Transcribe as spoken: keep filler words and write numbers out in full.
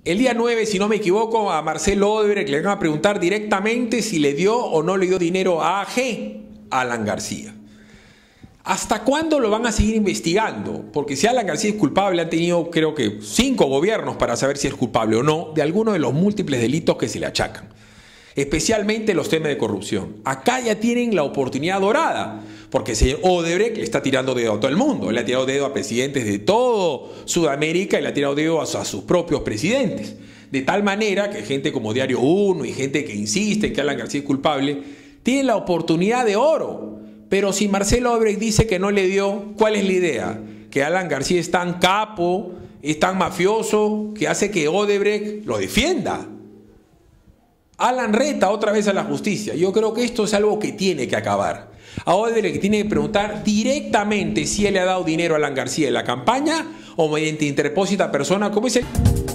El día nueve, si no me equivoco, a Marcelo Odebrecht le van a preguntar directamente si le dio o no le dio dinero a A G, Alan García. ¿Hasta cuándo lo van a seguir investigando? Porque si Alan García es culpable, han tenido creo que cinco gobiernos para saber si es culpable o no de alguno de los múltiples delitos que se le achacan. Especialmente los temas de corrupción. Acá ya tienen la oportunidad dorada, porque el señor Odebrecht le está tirando dedo a todo el mundo. Le ha tirado dedo a presidentes de todo Sudamérica y le ha tirado dedo a, a sus propios presidentes. De tal manera que gente como Diario Uno y gente que insiste en que Alan García es culpable, tienen la oportunidad de oro. Pero si Marcelo Odebrecht dice que no le dio, ¿cuál es la idea? Que Alan García es tan capo, es tan mafioso, que hace que Odebrecht lo defienda. Alan reta otra vez a la justicia. Yo creo que esto es algo que tiene que acabar. A Odebrecht tiene que preguntar directamente si él le ha dado dinero a Alan García en la campaña o mediante interpósita persona, como es el...